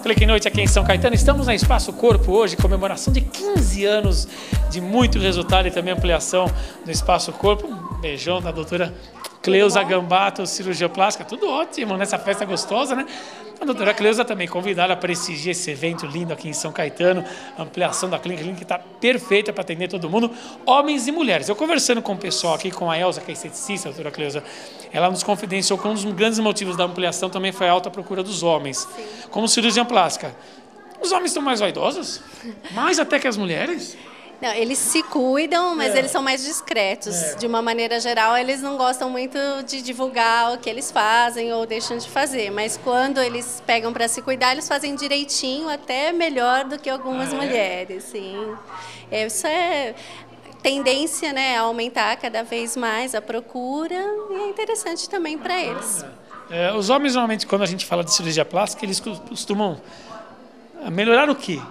Clique Noite aqui em São Caetano. Estamos na Espaço Corpo hoje, comemoração de 15 anos de muito resultado e também ampliação do Espaço Corpo. Um beijão da doutora Cleusa Gambato, cirurgia plástica. Tudo ótimo nessa festa gostosa, né? A doutora Cleusa também convidada a prestigiar esse evento lindo aqui em São Caetano, ampliação da clínica que está perfeita para atender todo mundo, homens e mulheres. Eu conversando com o pessoal aqui, com a Elza, que é esteticista, a doutora Cleusa, ela nos confidenciou que um dos grandes motivos da ampliação também foi a alta procura dos homens. Sim. Como cirurgiã plástica. Os homens estão mais vaidosos? Mais até que as mulheres? Não, eles se cuidam, mas eles são mais discretos. De uma maneira geral, eles não gostam muito de divulgar o que eles fazem ou deixam de fazer. Mas quando eles pegam para se cuidar, eles fazem direitinho, até melhor do que algumas mulheres. Sim. Isso é tendência, né, a aumentar cada vez mais a procura e é interessante também para eles. Os homens, normalmente, quando a gente fala de cirurgia plástica, eles costumam melhorar o quê?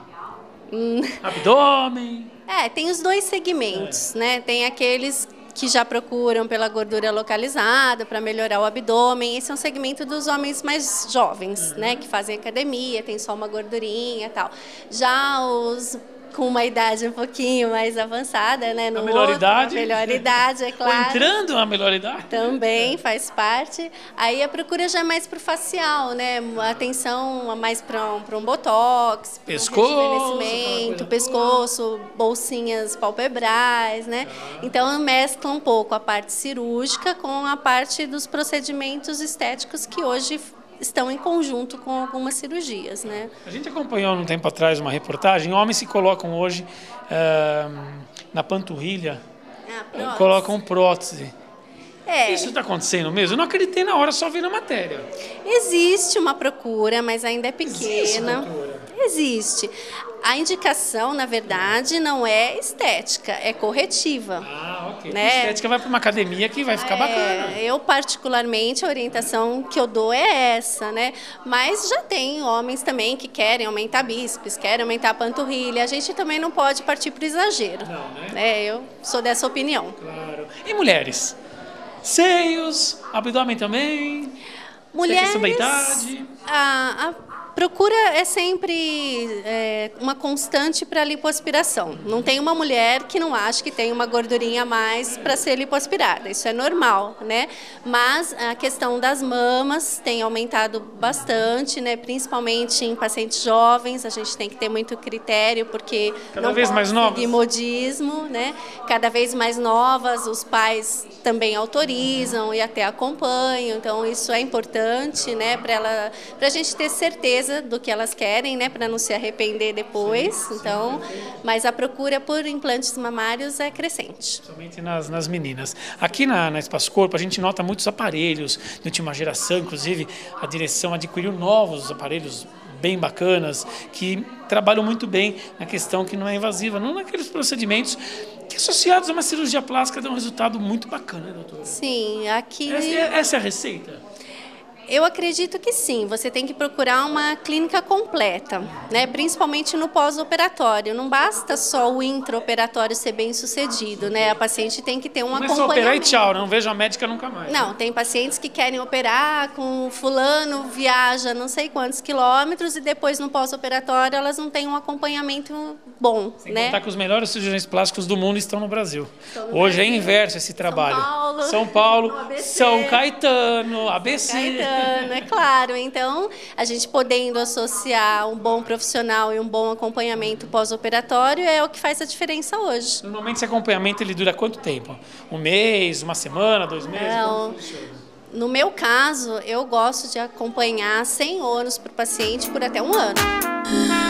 Abdômen? Tem os dois segmentos, né? Tem aqueles que já procuram pela gordura localizada para melhorar o abdômen. Esse é um segmento dos homens mais jovens, né? Que fazem academia, tem só uma gordurinha e tal. Já os com uma idade um pouquinho mais avançada, né? A melhor idade? A melhor idade, é claro. Ou entrando na melhor idade? Também faz parte. Aí a procura já é mais para o facial, né? A atenção mais para um botox, pescoço, um rejuvenescimento, pescoço, bolsinhas palpebrais, né? Então mescla um pouco a parte cirúrgica com a parte dos procedimentos estéticos que hoje estão em conjunto com algumas cirurgias, né? A gente acompanhou um tempo atrás uma reportagem, homens se colocam hoje na panturrilha, colocam prótese. Isso está acontecendo mesmo? Eu não acreditei na hora, só vi na matéria. Existe uma procura, mas ainda é pequena. Existe procura? Existe. A indicação, na verdade, não é estética, é corretiva. Ok. Né? A estética vai para uma academia que vai ficar bacana. Eu, particularmente, a orientação que eu dou é essa, né? Mas já tem homens também que querem aumentar bíceps, querem aumentar a panturrilha. A gente também não pode partir para o exagero. Não, né? Eu sou dessa opinião. Claro. E mulheres? Seios, abdômen também? Mulheres, questão da idade? A procura é sempre uma constante para a lipoaspiração. Não tem uma mulher que não ache que tem uma gordurinha a mais para ser lipoaspirada. Isso é normal, né? Mas a questão das mamas tem aumentado bastante, né? Principalmente em pacientes jovens. A gente tem que ter muito critério, porque cada vez mais novas, modismo, né? Cada vez mais novas, os pais também autorizam e até acompanham. Então isso é importante, né? Para a gente ter certeza do que elas querem, né, para não se arrepender depois. Então, mas a procura por implantes mamários é crescente. Somente nas meninas. Aqui na Espaço Corpo a gente nota muitos aparelhos de última geração, inclusive a direção adquiriu novos aparelhos bem bacanas, que trabalham muito bem na questão que não é invasiva, não naqueles procedimentos que associados a uma cirurgia plástica dão um resultado muito bacana, né, doutora? Sim, aqui... Essa é a receita? Eu acredito que sim, você tem que procurar uma clínica completa, né? Principalmente no pós-operatório. Não basta só o intraoperatório ser bem sucedido, né? A paciente tem que ter um acompanhamento. Não é só operar e tchau, não vejo a médica nunca mais. Não, tem pacientes que querem operar com fulano, viaja não sei quantos quilômetros e depois no pós-operatório elas não têm um acompanhamento bom, sem né? contar que os melhores cirurgiões plásticos do mundo estão no Brasil. Hoje é inverso esse trabalho. São Paulo, São Caetano, ABC. É claro. Então, a gente podendo associar um bom profissional e um bom acompanhamento pós-operatório é o que faz a diferença hoje. Normalmente esse acompanhamento ele dura quanto tempo? Um mês, uma semana, 2 meses? Não. No meu caso, eu gosto de acompanhar sem ônus para o paciente por até 1 ano.